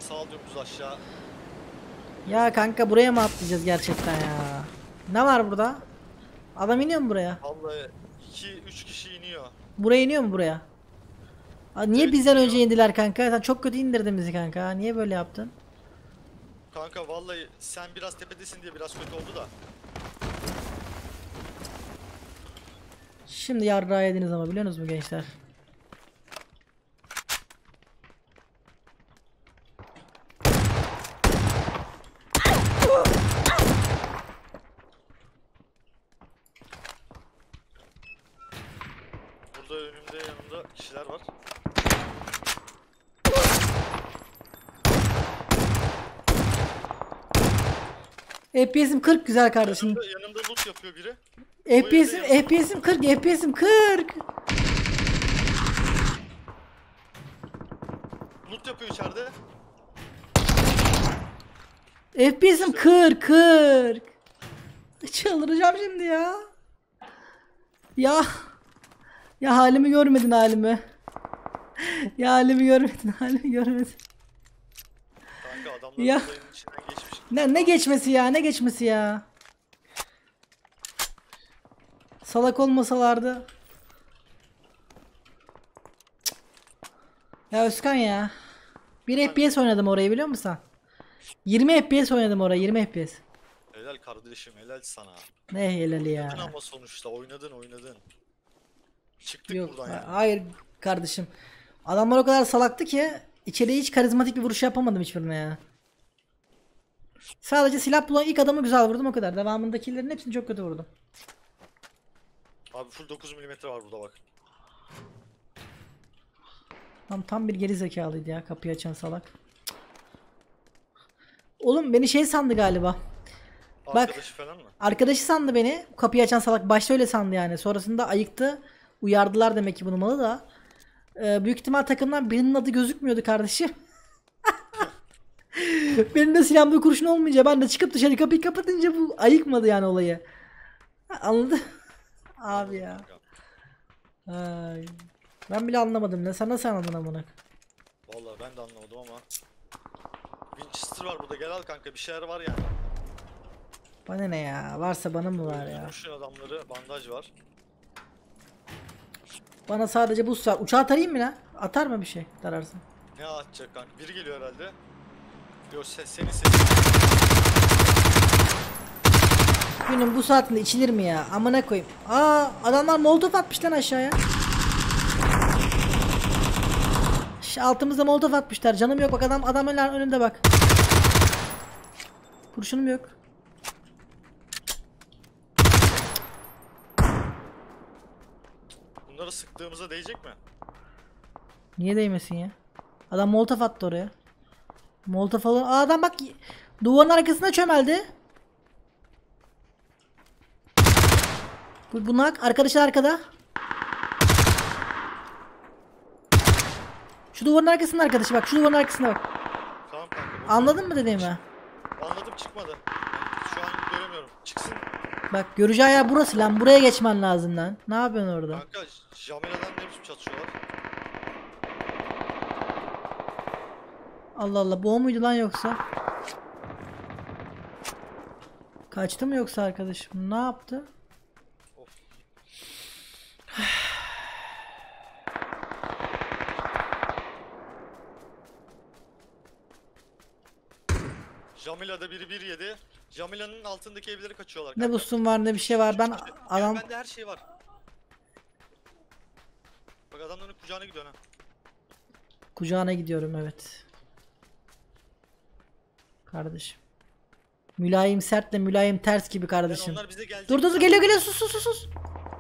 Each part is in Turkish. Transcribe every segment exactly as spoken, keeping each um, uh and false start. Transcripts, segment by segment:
sağ diyoruz aşağı. Ya kanka buraya mı atlayacağız gerçekten ya? Ne var burada? Adam iniyor mu buraya? Vallahi iki üç kişi iniyor. Buraya iniyor mu buraya? Aa, niye Evet, bizden iniyor. önce indiler kanka? Sen çok kötü indirdin bizi kanka. Niye böyle yaptın? Kanka vallahi sen biraz tepedesin diye biraz kötü oldu da. Şimdi yarrağı yediniz ama biliyor musunuz gençler? Burada önümde yanımda kişiler var. F P S'im kırk güzel kardeşim. Yanımda, yanımda loot yapıyor biri. F P S'im F P S'im kırk, F P S'im kırk. Loot yapıyor içeride. F P S'im kırk, kırk. Çıldıracağım şimdi ya. Ya. Ya halimi görmedin halimi. Ya halimi görmedin, halimi görmedin. Kanka adamlar Ya. olayın içinden geçmiş. Ne ne geçmesi ya, ne geçmesi ya. Salak olmasalardı. Cık. Ya Özkan ya. bir F P S oynadım orayı biliyor musun? yirmi F P S oynadım orayı, yirmi F P S. Helal kardeşim, helal sana. Ne helali ya. Oynadın ama sonuçta oynadın oynadın. Çıktık Yok buradan yani. hayır kardeşim. Adamlar o kadar salaktı ki içeriye hiç karizmatik bir vuruş yapamadım hiçbirine ya. Sadece silah bulan ilk adamı güzel vurdum o kadar. Devamındakilerin hepsini çok kötü vurdum. Abi full dokuz milimetre var burada bak. Tam tam bir geri zekalıydı ya kapıyı açan salak. Oğlum beni şey sandı galiba. Bak Arkadaşı falan mı? arkadaşı sandı beni. Kapıyı açan salak başta öyle sandı yani. Sonrasında ayıktı. Uyardılar demek ki bunu malı da. Ee, büyük ihtimal takımdan birinin adı gözükmüyordu kardeşim. Benim de silahımda kurşun olmayınca ben de çıkıp dışarı kapıyı kapatınca bu ayıkmadı yani olayı. Anladın? Abi ya. Ay. Ben bile anlamadım. Ne sen nasıl anladın amına? Vallahi ben de anlamadım ama. Winchester var burada, gel al kanka, bir şeyler var yani. Bana ne ya? Varsa bana mı var ya? Öldürmüşsün adamları, bandaj var. Bana sadece buz var. Uçağı tarayayım mı lan? Atar mı bir şey tararsın? Ne atacak kanka? Biri geliyor herhalde. Yok ses, seni ses. Günün bu saatinde içilir mi ya? Amına koyayım. Aa adamlar molotof atmış lan aşağıya. Şu altımızda molotof atmışlar. Canım yok bak adam adam önünde bak. Kurşunum yok. Bunları sıktığımıza değecek mi? Niye değmesin ya? Adam molotof attı oraya. Molotof falan. Aa adam bak duvarın arkasına çömeldi. Bu bunlar arkadaşlar arkada. Şu duvarın arkasında arkadaşı bak. Şu duvarın arkasında bak. Tamam kanka. bu- Anladın mı dediğimi? Anladım, çıkmadı. Ben şu an göremiyorum. Çıksın. Bak göreceği yer burası lan. Buraya geçmen lazım lan. Ne yapıyorsun orada? Kanka Jamela'dan ne biçim çatışıyorlar? Allah Allah bu o muydu lan yoksa? Kaçtı mı yoksa arkadaşım? Ne yaptı? Of. Jamila'da biri bir yedi. Jamila'nın altındaki evleri kaçıyorlar. Ne kanka. busum var ne bir şey var. Ben Ya adam bende her şey var. Bak adamların kucağına gidiyor ha. kucağına gidiyorum evet. Kardeşim. Mülayim sertle mülayim ters gibi Yani kardeşim. onlar bize gelecek. Dur dur dur geliyor geliyor sus sus sus sus.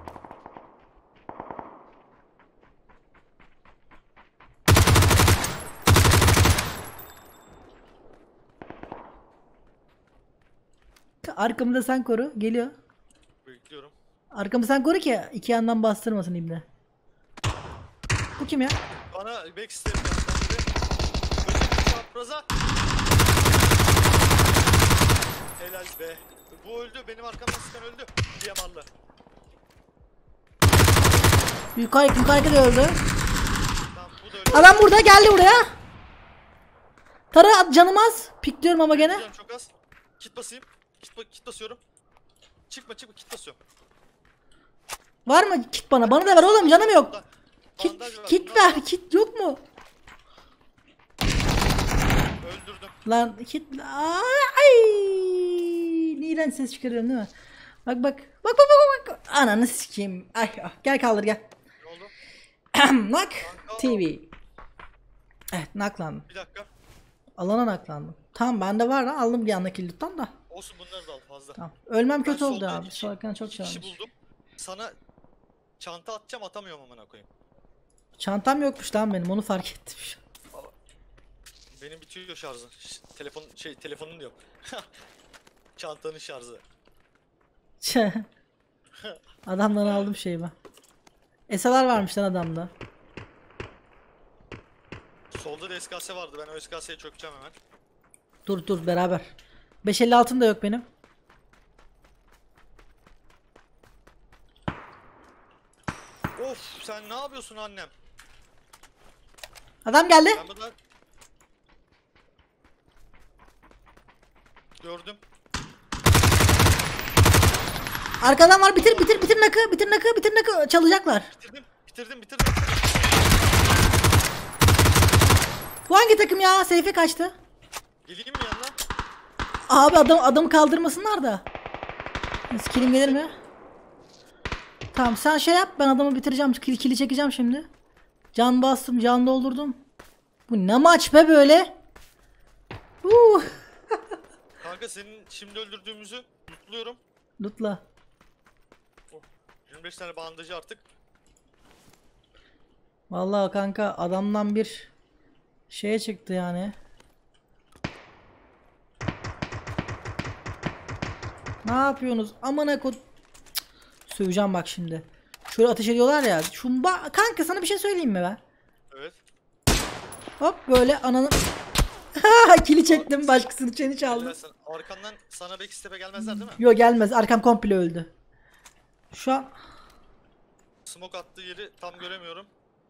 Arkamda sen koru. Geliyor. Bekliyorum. Arkamı sen koru ki iki yandan bastırmasın ibne. Bu kim ya? Bana backstep yaptı. Böyle çapraza. Helal be. Bu öldü. Benim arkamdan sıkan öldü. Diyamarlı. Yukarı yukarı da öldü. Tamam bu da öldü. Adam burada geldi buraya. Tara at, canım az. Pikliyorum ama gene. Canım çok az. Kit basayım. Kit, ba- kit basıyorum. Çıkma çıkma kit basıyorum. Var mı kit bana? Bana da ver oğlum, canım yok. Bandaj Kit, var, kit bunlar ver. Kit yok mu? öldürdüm. Lan kit. Ay. Ne iğrenç ses çıkarıyorum değil mi? Bak bak. Bak bak bak bak. Ananı sikeyim. Ay ah. Gel kaldır gel. Ne oldu? Nak T V. Evet naklandım. Bir dakika. Alana naklandım. Tamam bende var lan, aldım bir yandaki loot'tan da. Olsun bunları da al fazla. Tamam. Ölmem kötü Ben oldu solda abi. iki- Sonradan çok iki şey kişi olmuş. buldum. Sana çanta atacağım atamıyorum amına koyayım. Çantam yokmuş lan benim, onu fark ettim. Benim bitiyor şarjı. Ş- Telefon şey telefonun diyorum. Çantanın şarjı. Adamdan aldım şeyi ben. S L R varmış lan adamda. Solda da S K S vardı. Ben o S K S'ye çökeceğim hemen. Dur dur beraber. beş elli altın da yok benim. Of sen ne yapıyorsun annem? Adam geldi. Ben burada gördüm. Arkadan var, bitir bitir bitir nakı, bitir nakı, bitir nakı, çalacaklar. Bitirdim. Bitirdim bitirdim. Bu hangi takım ya? Seyfe kaçtı. Geleyim mi yanına? Abi adam adamı kaldırmasınlar da. Skillim gelir mi? Tamam sen şey yap, ben adamı bitireceğim. Kili, kili çekeceğim şimdi. Can bastım, can doldurdum. Bu ne maç be böyle? Uh. Kanka senin şimdi öldürdüğümüzü lootluyorum. Lootla. yirmi beş tane bandajı artık. Vallahi kanka adamdan bir şeye çıktı yani. Ne yapıyorsunuz? Amına kod. Cık. Söveceğim bak şimdi. Şöyle ateş ediyorlar ya. Şu bak kanka, sana bir şey söyleyeyim mi ben? Evet. Hop böyle ananı. Kili çektim, başkasının çeni çaldım. Gelmezsen, arkandan sana backstep'e gelmezler değil mi? Yok gelmez, arkam komple öldü. Şu an Smoke attığı yeri tam göremiyorum.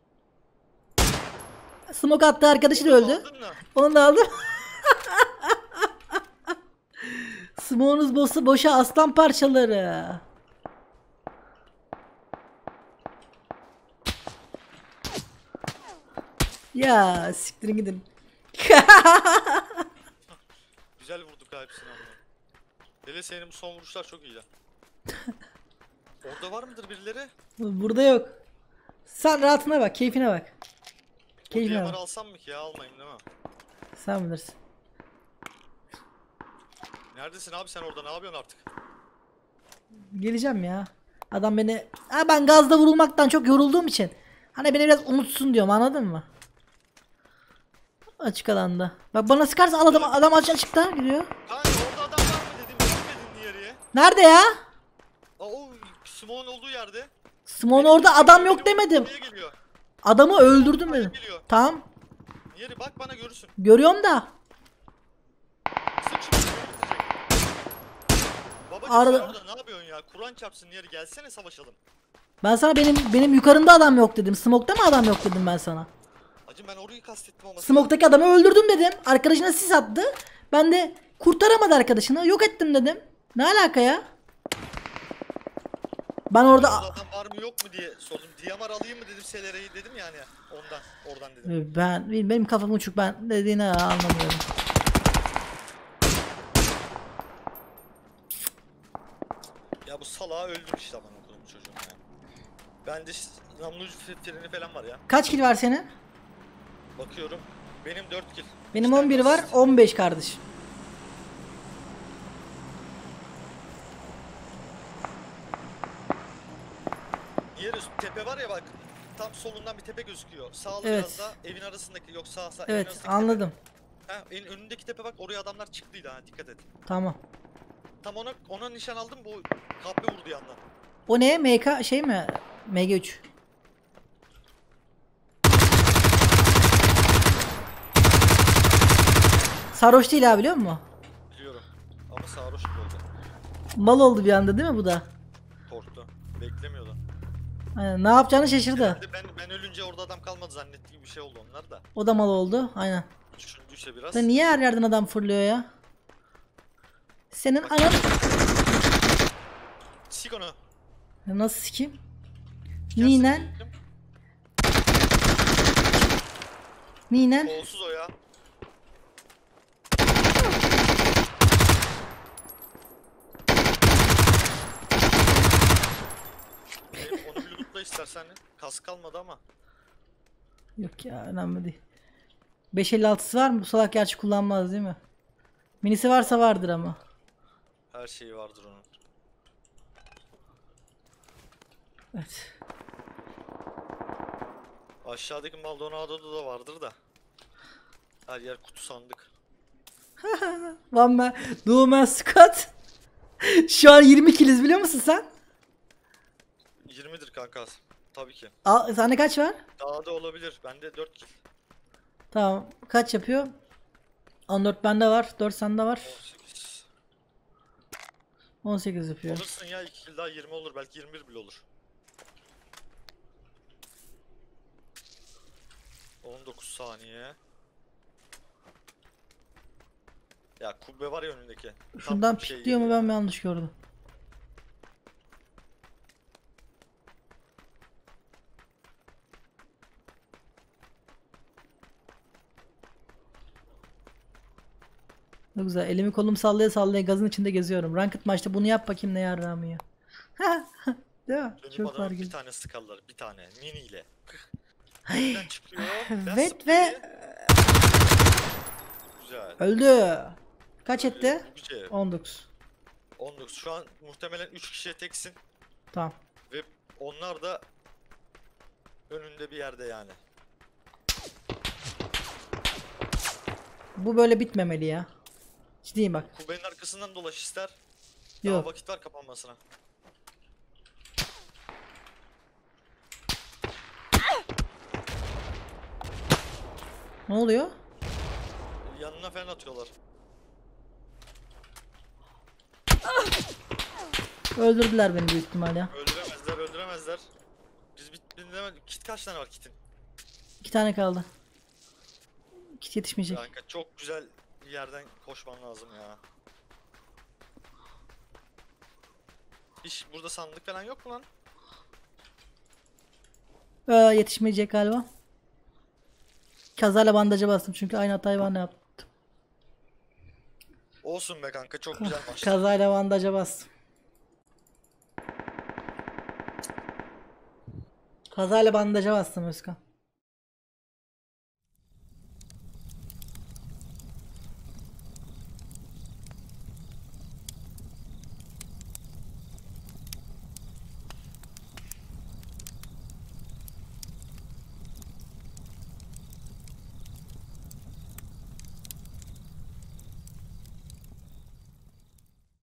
smoke attı arkadaşı da öldü. Aldın mı? Onu da aldım. Smoke'unuz boss'u boşa aslan parçaları. Ya siktirin gidin. Güzel vurduk ha hepsini ama. Deli senin bu son vuruşlar çok iyi lan. Orada var mıdır birileri? Burada yok. Sen rahatına bak, keyfine bak. O Keyfine D M R bak. alsam mı ki ya, almayayım değil mi? Sen bilirsin. Neredesin abi sen, orada ne yapıyorsun artık? Geleceğim ya. Adam beni... Ha, ben gazda vurulmaktan çok yorulduğum için. Hani beni biraz unutsun diyorum, anladın mı? Açık alanda. Bak bana sıkarsa al adam, adam açığa çıktı gidiyor. Kanka orada adam var mı dedim, görmedin yere. Nerede ya? Aa o Smoke'un olduğu yerde. Simon Benim orada benim adam benim yok demedim. oraya geliyor. Adamı öldürdüm Oraya dedim. geliyor. Tamam. Yeri bak bana görürsün. Görüyorum da. Sık şimdi beni bitirecek. Babacım Arada- sen orada ne yapıyorsun ya? Kur'an çarpsın yeri, gelsene savaşalım. Ben sana benim benim yukarımda adam yok dedim. Smoke'ta mı adam yok dedim ben sana. Hacım ben orayı kastettim ama. Smoke'taki adamı öldürdüm dedim. Arkadaşına sis attı. Ben de kurtaramadı arkadaşını. Yok ettim dedim. Ne alaka ya? Ben orada... Orada adam var mı yok mu diye sordum. D M R alayım mı dedim, S L R'yi dedim yani. Ondan, oradan dedim. Ben benim kafam uçuk, ben dediğini anlamıyorum. Ya bu salağı öldüm işte aman okudum çocuğum ya. Bende ş- namlu ucu f- freni falan var ya. Kaç kill var senin? Bakıyorum. Benim dört kill. Benim İşte on bir var, asist. on beş kardeş. Diğer üst tepe var ya bak. Tam solundan bir tepe gözüküyor. Sağlı Evet. biraz daha evin arasındaki, yok sağ sağ evin Evet arasındaki anladım. tepe. Ha, en önündeki tepe bak, oraya adamlar çıktıydı ha, dikkat et. Tamam. Tam ona ona nişan aldım, bu kahpe vurdu yandan. O ne? M K şey mi? M G üç. Sarhoş değil abi, biliyor musun? Biliyorum. Ama sarhoş gibi oldu. Mal oldu bir anda değil mi bu da? Korktu. Beklemiyordu. Aynen. Ne yapacağını şaşırdı. Herhalde ben ben ölünce orada adam kalmadı zannettiği bir şey oldu onlar da. O da mal oldu. Aynen. Düşündüyse biraz. Da niye her yerden adam fırlıyor ya? Senin Bak- anan... Sik onu. Nasıl sikeyim? Gel Ninen? sikeyim. Ninen? Kolsuz o ya. Benim onu bir lootla istersen. Kas kalmadı ama. Yok ya, önemli değil. beş elli altısı var mı? Bu salak gerçi kullanmaz değil mi? Minisi varsa vardır ama. Her şeyi vardır onun. Evet. Aşağıdaki Maldonado'da da vardır da. Her yer kutu sandık. One man, duo man squad. Şu an yirmi kiliz biliyor musun sen? yirmidir kanka. Tabii ki. Al, sende kaç var? Daha da olabilir. Bende dört kill. Tamam. Kaç yapıyor? on dört bende var. dört sende var. on sekiz. on sekiz yapıyor. Alırsın ya iki kill daha yirmi olur. Belki yirmi bir bile olur. on dokuz saniye. Ya kubbe var ya önündeki. Tam Şundan şey pikliyor mu, gibi ben ya. mi yanlış gördüm? Ne güzel. Elimi kolumu sallaya sallaya gazın içinde geziyorum. Ranked maçta bunu yap bakayım ne yarrağımı ya. Değil mi? Benim Çok adamın var bir gibi. tane sıkarlar. Bir tane. Mini ile. Hey, Nereden çıkıyor? Ben Evet spreyi- ve Güzel. öldü. Kaç etti? Bu güzel. on dokuz. on dokuz. Şu an muhtemelen üç kişiye teksin. Tamam. Ve onlar da önünde bir yerde yani. Bu böyle bitmemeli ya. Ciddiyim bak. Kubbenin arkasından dolaş ister. Daha Yok. vakit var kapanmasına. Ne oluyor? Yanına falan atıyorlar. Öldürdüler beni büyük ihtimal ya. Öldüremezler, öldüremezler. Biz bit dinlemedik. Kit kaç tane var kitin? İki tane kaldı. Kit yetişmeyecek. Kanka çok güzel bir yerden koşman lazım ya. Hiç burada sandık falan yok mu lan? Ee, yetişmeyecek galiba. Kazayla bandaja bastım çünkü aynı hatayı bana yaptım. Olsun be kanka çok güzel maçtı. Kazayla bandaja bastım. Kazayla bandaja bastım Özkan.